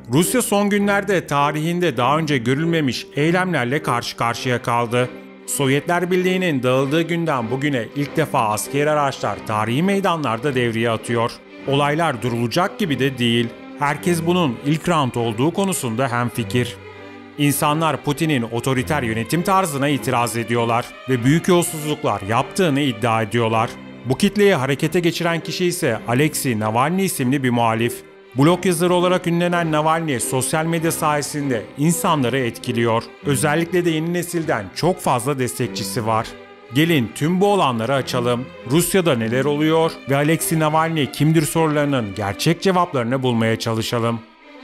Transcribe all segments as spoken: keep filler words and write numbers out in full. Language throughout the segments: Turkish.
Rusya son günlerde tarihinde daha önce görülmemiş eylemlerle karşı karşıya kaldı. Sovyetler Birliği'nin dağıldığı günden bugüne ilk defa askeri araçlar tarihi meydanlarda devreye atıyor. Olaylar durulacak gibi de değil. Herkes bunun ilk round olduğu konusunda hemfikir. İnsanlar Putin'in otoriter yönetim tarzına itiraz ediyorlar ve büyük yolsuzluklar yaptığını iddia ediyorlar. Bu kitleyi harekete geçiren kişi ise Alexei Navalny isimli bir muhalif. Blog yazarı olarak ünlenen Navalny sosyal medya sayesinde insanları etkiliyor. Özellikle de yeni nesilden çok fazla destekçisi var. Gelin tüm bu olanları açalım. Rusya'da neler oluyor ve Alexei Navalny kimdir sorularının gerçek cevaplarını bulmaya çalışalım.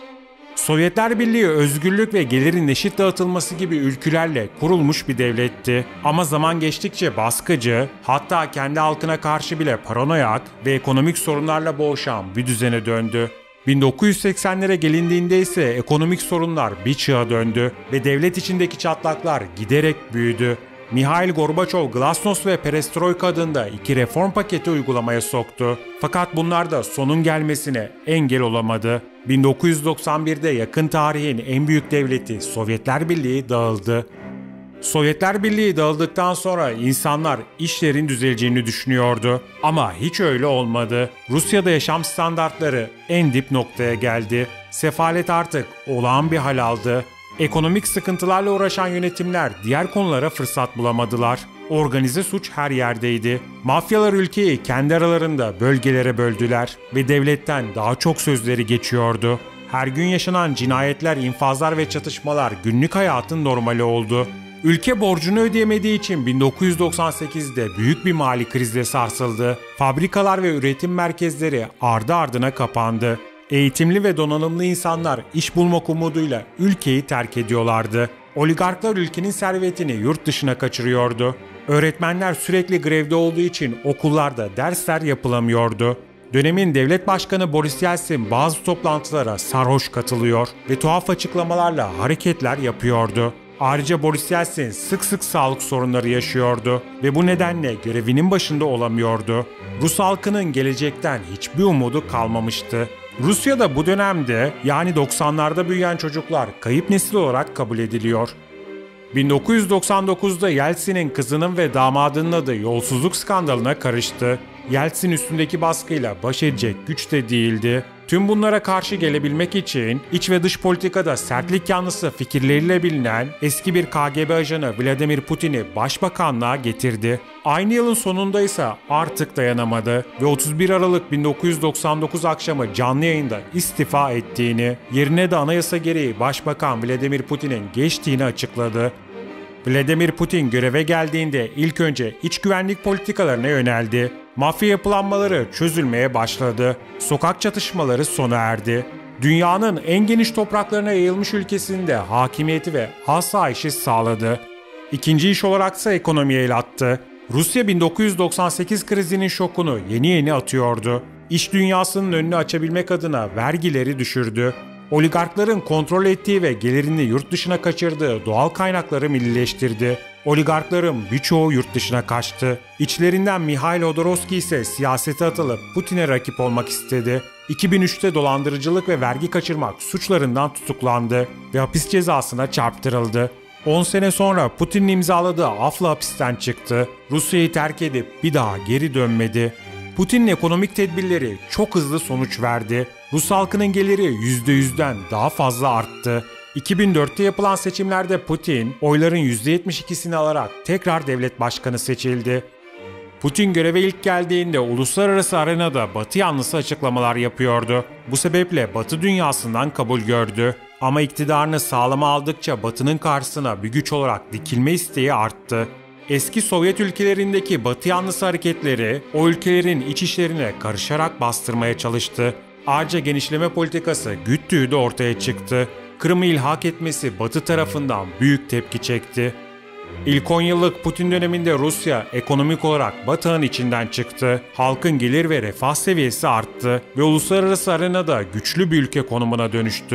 Sovyetler Birliği özgürlük ve gelirin eşit dağıtılması gibi ülkülerle kurulmuş bir devletti. Ama zaman geçtikçe baskıcı, hatta kendi halkına karşı bile paranoyak ve ekonomik sorunlarla boğuşan bir düzene döndü. bin dokuz yüz seksenlere gelindiğinde ise ekonomik sorunlar bir çığa döndü ve devlet içindeki çatlaklar giderek büyüdü. Mihail Gorbaçov, Glasnost ve Perestroika adında iki reform paketi uygulamaya soktu. Fakat bunlar da sonun gelmesine engel olamadı. bin dokuz yüz doksan birde yakın tarihin en büyük devleti Sovyetler Birliği dağıldı. Sovyetler Birliği dağıldıktan sonra insanlar işlerin düzeleceğini düşünüyordu. Ama hiç öyle olmadı. Rusya'da yaşam standartları en dip noktaya geldi. Sefalet artık olağan bir hal aldı. Ekonomik sıkıntılarla uğraşan yönetimler diğer konulara fırsat bulamadılar. Organize suç her yerdeydi. Mafyalar ülkeyi kendi aralarında bölgelere böldüler ve devletten daha çok sözleri geçiyordu. Her gün yaşanan cinayetler, infazlar ve çatışmalar günlük hayatın normali oldu. Ülke borcunu ödeyemediği için bin dokuz yüz doksan sekizde büyük bir mali krizle sarsıldı. Fabrikalar ve üretim merkezleri ardı ardına kapandı. Eğitimli ve donanımlı insanlar iş bulmak umuduyla ülkeyi terk ediyorlardı. Oligarklar ülkenin servetini yurt dışına kaçırıyordu. Öğretmenler sürekli grevde olduğu için okullarda dersler yapılamıyordu. Dönemin devlet başkanı Boris Yeltsin bazı toplantılara sarhoş katılıyor ve tuhaf açıklamalarla hareketler yapıyordu. Ayrıca Boris Yeltsin sık sık sağlık sorunları yaşıyordu ve bu nedenle görevinin başında olamıyordu. Rus halkının gelecekten hiçbir umudu kalmamıştı. Rusya'da bu dönemde, yani doksanlarda büyüyen çocuklar kayıp nesil olarak kabul ediliyor. bin dokuz yüz doksan dokuzda Yeltsin'in kızının ve damadının adı yolsuzluk skandalına karıştı. Yeltsin üstündeki baskıyla baş edecek güçte değildi. Tüm bunlara karşı gelebilmek için iç ve dış politikada sertlik yanlısı fikirleriyle bilinen eski bir K G B ajanı Vladimir Putin'i başbakanlığa getirdi. Aynı yılın sonunda ise artık dayanamadı ve otuz bir Aralık bin dokuz yüz doksan dokuz akşamı canlı yayında istifa ettiğini, yerine de anayasa gereği Başbakan Vladimir Putin'in geçtiğini açıkladı. Vladimir Putin göreve geldiğinde ilk önce iç güvenlik politikalarına yöneldi. Mafya yapılanmaları çözülmeye başladı. Sokak çatışmaları sona erdi. Dünyanın en geniş topraklarına yayılmış ülkesinde hakimiyeti ve asayişi sağladı. İkinci iş olaraksa ekonomiye el attı. Rusya bin dokuz yüz doksan sekiz krizinin şokunu yeni yeni atıyordu. İş dünyasının önünü açabilmek adına vergileri düşürdü. Oligarkların kontrol ettiği ve gelirini yurt dışına kaçırdığı doğal kaynakları millileştirdi. Oligarkların birçoğu yurt dışına kaçtı. İçlerinden Mihail Hodorkovskiy ise siyasete atılıp Putin'e rakip olmak istedi. iki bin üçte dolandırıcılık ve vergi kaçırmak suçlarından tutuklandı ve hapis cezasına çarptırıldı. on sene sonra Putin'in imzaladığı afla hapisten çıktı. Rusya'yı terk edip bir daha geri dönmedi. Putin'in ekonomik tedbirleri çok hızlı sonuç verdi. Rus halkının geliri yüzde yüzden daha fazla arttı. iki bin dörtte yapılan seçimlerde Putin, oyların yüzde yetmiş ikisini alarak tekrar devlet başkanı seçildi. Putin göreve ilk geldiğinde uluslararası arenada Batı yanlısı açıklamalar yapıyordu. Bu sebeple Batı dünyasından kabul gördü. Ama iktidarını sağlama aldıkça Batı'nın karşısına bir güç olarak dikilme isteği arttı. Eski Sovyet ülkelerindeki Batı yanlısı hareketleri o ülkelerin iç işlerine karışarak bastırmaya çalıştı. Ayrıca genişleme politikası güttüğü de ortaya çıktı. Kırım'ı ilhak etmesi Batı tarafından büyük tepki çekti. İlk on yıllık Putin döneminde Rusya ekonomik olarak Batı'nın içinden çıktı. Halkın gelir ve refah seviyesi arttı ve uluslararası arenada güçlü bir ülke konumuna dönüştü.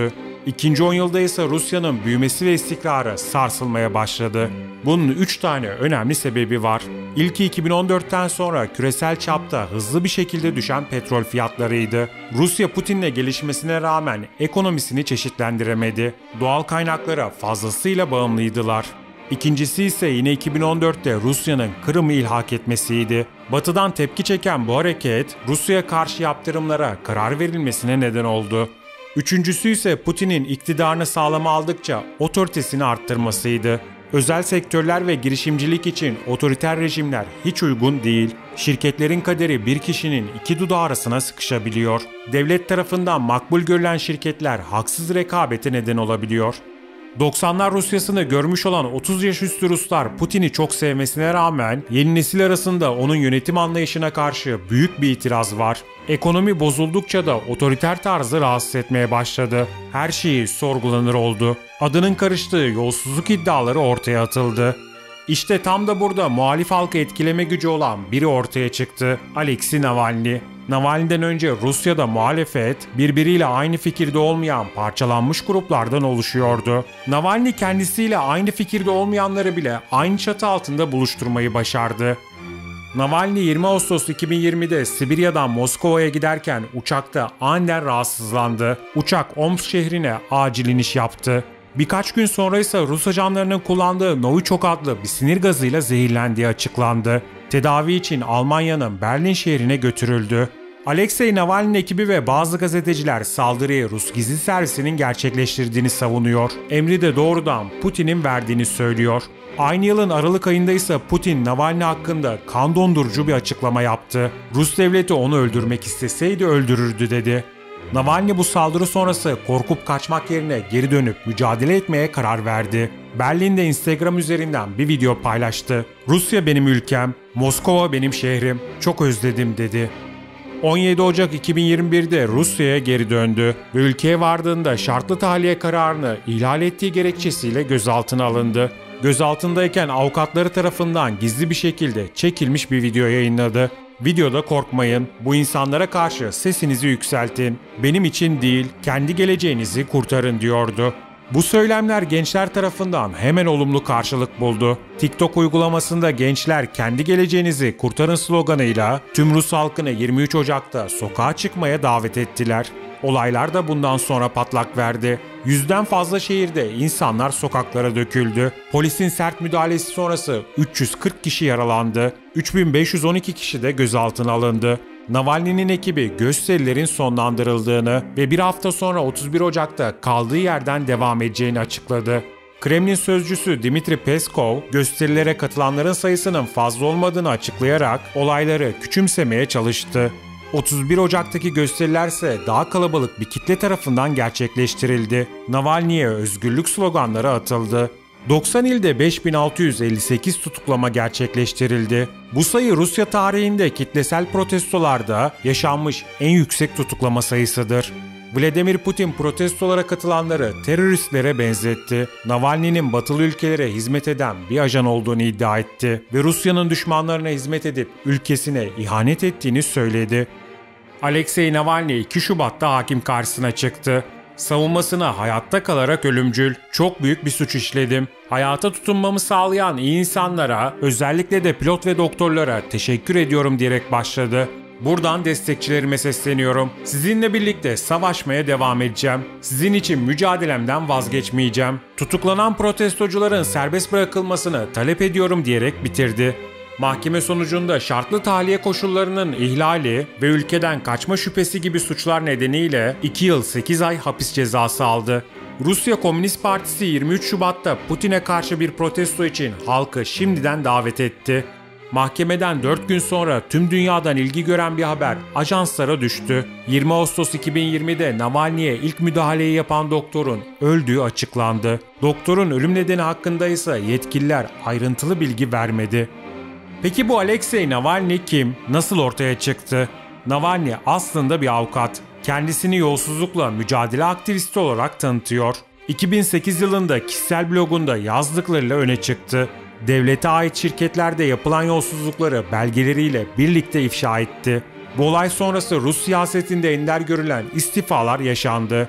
İkinci on yılda ise Rusya'nın büyümesi ve istikrarı sarsılmaya başladı. Bunun üç tane önemli sebebi var. İlki iki bin on dörtten sonra küresel çapta hızlı bir şekilde düşen petrol fiyatlarıydı. Rusya Putin'le gelişmesine rağmen ekonomisini çeşitlendiremedi. Doğal kaynaklara fazlasıyla bağımlıydılar. İkincisi ise yine iki bin on dörtte Rusya'nın Kırım'ı ilhak etmesiydi. Batı'dan tepki çeken bu hareket Rusya'ya karşı yaptırımlara karar verilmesine neden oldu. Üçüncüsü ise Putin'in iktidarını sağlama aldıkça otoritesini arttırmasıydı. Özel sektörler ve girişimcilik için otoriter rejimler hiç uygun değil. Şirketlerin kaderi bir kişinin iki dudağı arasına sıkışabiliyor. Devlet tarafından makbul görülen şirketler haksız rekabete neden olabiliyor. doksanlar Rusyasını görmüş olan otuz yaş üstü Ruslar Putin'i çok sevmesine rağmen yeni nesil arasında onun yönetim anlayışına karşı büyük bir itiraz var. Ekonomi bozuldukça da otoriter tarzı rahatsız etmeye başladı. Her şeyi sorgulanır oldu. Adının karıştığı yolsuzluk iddiaları ortaya atıldı. İşte tam da burada muhalif halkı etkileme gücü olan biri ortaya çıktı. Alexei Navalny. Navalny'den önce Rusya'da muhalefet birbiriyle aynı fikirde olmayan parçalanmış gruplardan oluşuyordu. Navalny kendisiyle aynı fikirde olmayanları bile aynı çatı altında buluşturmayı başardı. Navalny yirmi Ağustos iki bin yirmide Sibirya'dan Moskova'ya giderken uçakta aniden rahatsızlandı. Uçak Omsk şehrine acil iniş yaptı. Birkaç gün sonra ise Rus ajanlarının kullandığı Novichok adlı bir sinir gazıyla zehirlendiği açıklandı. Tedavi için Almanya'nın Berlin şehrine götürüldü. Alexei Navalny'nin ekibi ve bazı gazeteciler saldırıyı Rus gizli servisinin gerçekleştirdiğini savunuyor. Emri de doğrudan Putin'in verdiğini söylüyor. Aynı yılın Aralık ayında ise Putin Navalny hakkında kan dondurucu bir açıklama yaptı. Rus devleti onu öldürmek isteseydi öldürürdü dedi. Navalny bu saldırı sonrası korkup kaçmak yerine geri dönüp mücadele etmeye karar verdi. Berlin'de Instagram üzerinden bir video paylaştı. Rusya benim ülkem, Moskova benim şehrim, çok özledim dedi. on yedi Ocak iki bin yirmi birde Rusya'ya geri döndü ve ülkeye vardığında şartlı tahliye kararını ihlal ettiği gerekçesiyle gözaltına alındı. Gözaltındayken avukatları tarafından gizli bir şekilde çekilmiş bir video yayınladı. Videoda korkmayın, bu insanlara karşı sesinizi yükseltin, benim için değil, kendi geleceğinizi kurtarın diyordu. Bu söylemler gençler tarafından hemen olumlu karşılık buldu. TikTok uygulamasında gençler kendi geleceğinizi kurtarın sloganıyla tüm Rus halkını yirmi üç Ocak'ta sokağa çıkmaya davet ettiler. Olaylar da bundan sonra patlak verdi. Yüzden fazla şehirde insanlar sokaklara döküldü. Polisin sert müdahalesi sonrası üç yüz kırk kişi yaralandı. üç bin beş yüz on iki kişi de gözaltına alındı. Navalny'nin ekibi gösterilerin sonlandırıldığını ve bir hafta sonra otuz bir Ocak'ta kaldığı yerden devam edeceğini açıkladı. Kremlin sözcüsü Dmitri Peskov, gösterilere katılanların sayısının fazla olmadığını açıklayarak olayları küçümsemeye çalıştı. otuz bir Ocak'taki gösterilerse daha kalabalık bir kitle tarafından gerçekleştirildi. Navalny'ye özgürlük sloganları atıldı. doksan ilde beş bin altı yüz elli sekiz tutuklama gerçekleştirildi. Bu sayı Rusya tarihinde kitlesel protestolarda yaşanmış en yüksek tutuklama sayısıdır. Vladimir Putin protestolara katılanları teröristlere benzetti. Navalny'nin batılı ülkelere hizmet eden bir ajan olduğunu iddia etti ve Rusya'nın düşmanlarına hizmet edip ülkesine ihanet ettiğini söyledi. Alexei Navalny iki Şubat'ta hakim karşısına çıktı. Savunmasına hayatta kalarak ölümcül, çok büyük bir suç işledim. Hayata tutunmamı sağlayan iyi insanlara, özellikle de pilot ve doktorlara teşekkür ediyorum diyerek başladı. Buradan destekçilerime sesleniyorum. Sizinle birlikte savaşmaya devam edeceğim. Sizin için mücadelemden vazgeçmeyeceğim. Tutuklanan protestocuların serbest bırakılmasını talep ediyorum diyerek bitirdi. Mahkeme sonucunda şartlı tahliye koşullarının ihlali ve ülkeden kaçma şüphesi gibi suçlar nedeniyle iki yıl sekiz ay hapis cezası aldı. Rusya Komünist Partisi yirmi üç Şubat'ta Putin'e karşı bir protesto için halkı şimdiden davet etti. Mahkemeden dört gün sonra tüm dünyadan ilgi gören bir haber ajanslara düştü. yirmi Ağustos iki bin yirmide Navalny'ye ilk müdahaleyi yapan doktorun öldüğü açıklandı. Doktorun ölüm nedeni hakkında ise yetkililer ayrıntılı bilgi vermedi. Peki bu Alexei Navalny kim? Nasıl ortaya çıktı? Navalny aslında bir avukat. Kendisini yolsuzlukla mücadele aktivisti olarak tanıtıyor. iki bin sekiz yılında kişisel blogunda yazdıklarıyla öne çıktı. Devlete ait şirketlerde yapılan yolsuzlukları belgeleriyle birlikte ifşa etti. Bu olay sonrası Rus siyasetinde ender görülen istifalar yaşandı.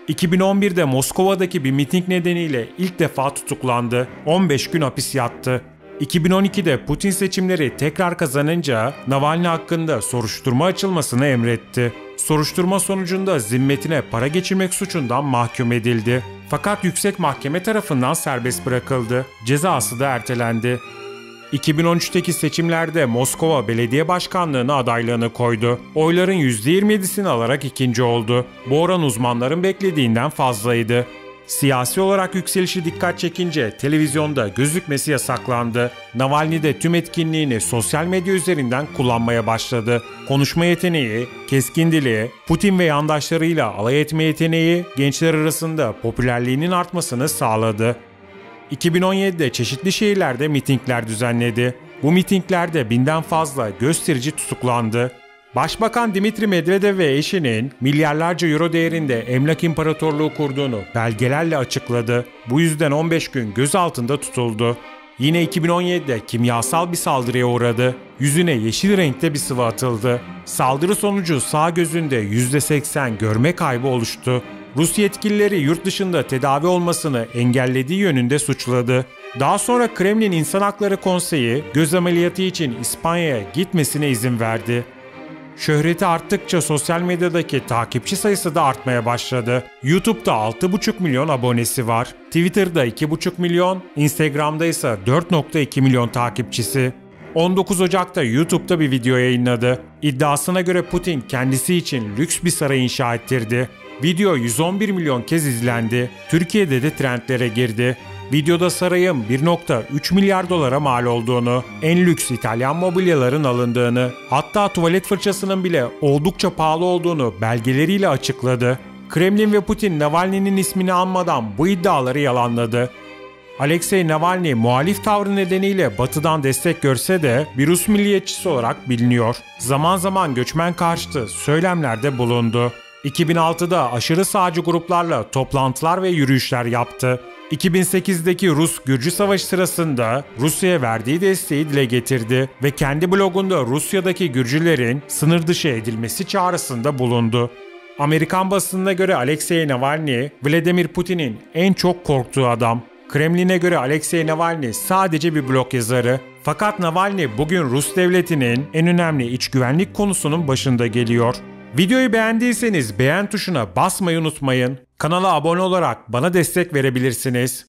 iki bin on birde Moskova'daki bir miting nedeniyle ilk defa tutuklandı. on beş gün hapis yattı. iki bin on ikide Putin seçimleri tekrar kazanınca Navalny hakkında soruşturma açılmasını emretti. Soruşturma sonucunda zimmetine para geçirmek suçundan mahkum edildi. Fakat yüksek mahkeme tarafından serbest bırakıldı. Cezası da ertelendi. iki bin on üçteki seçimlerde Moskova Belediye Başkanlığı'na adaylığını koydu. Oyların yüzde yirmi yedisini alarak ikinci oldu. Bu oran uzmanların beklediğinden fazlaydı. Siyasi olarak yükselişi dikkat çekince televizyonda gözükmesi yasaklandı. Navalny de tüm etkinliğini sosyal medya üzerinden kullanmaya başladı. Konuşma yeteneği, keskin dili, Putin ve yandaşlarıyla alay etme yeteneği gençler arasında popülerliğinin artmasını sağladı. iki bin on yedide çeşitli şehirlerde mitingler düzenledi. Bu mitinglerde binden fazla gösterici tutuklandı. Başbakan Dmitri Medvedev ve eşinin milyarlarca euro değerinde emlak imparatorluğu kurduğunu belgelerle açıkladı. Bu yüzden on beş gün gözaltında tutuldu. Yine iki bin on yedide kimyasal bir saldırıya uğradı. Yüzüne yeşil renkte bir sıvı atıldı. Saldırı sonucu sağ gözünde yüzde seksen görme kaybı oluştu. Rus yetkilileri yurt dışında tedavi olmasını engellediği yönünde suçladı. Daha sonra Kremlin İnsan Hakları Konseyi göz ameliyatı için İspanya'ya gitmesine izin verdi. Şöhreti arttıkça sosyal medyadaki takipçi sayısı da artmaya başladı. YouTube'da altı buçuk milyon abonesi var. Twitter'da iki buçuk milyon, Instagram'da ise dört nokta iki milyon takipçisi. on dokuz Ocak'ta YouTube'da bir video yayınladı. İddiasına göre Putin kendisi için lüks bir saray inşa ettirdi. Video yüz on bir milyon kez izlendi. Türkiye'de de trendlere girdi. Videoda sarayın bir nokta üç milyar dolara mal olduğunu, en lüks İtalyan mobilyaların alındığını, hatta tuvalet fırçasının bile oldukça pahalı olduğunu belgeleriyle açıkladı. Kremlin ve Putin Navalny'nin ismini anmadan bu iddiaları yalanladı. Alexei Navalny muhalif tavrı nedeniyle Batı'dan destek görse de bir Rus milliyetçisi olarak biliniyor. Zaman zaman göçmen karşıtı söylemlerde bulundu. iki bin altıda aşırı sağcı gruplarla toplantılar ve yürüyüşler yaptı. iki bin sekizdeki Rus-Gürcü Savaşı sırasında Rusya'ya verdiği desteği dile getirdi ve kendi blogunda Rusya'daki Gürcülerin sınır dışı edilmesi çağrısında bulundu. Amerikan basınına göre Alexei Navalny, Vladimir Putin'in en çok korktuğu adam. Kremlin'e göre Alexei Navalny sadece bir blog yazarı. Fakat Navalny bugün Rus devletinin en önemli iç güvenlik konusunun başında geliyor. Videoyu beğendiyseniz beğen tuşuna basmayı unutmayın. Kanala abone olarak bana destek verebilirsiniz.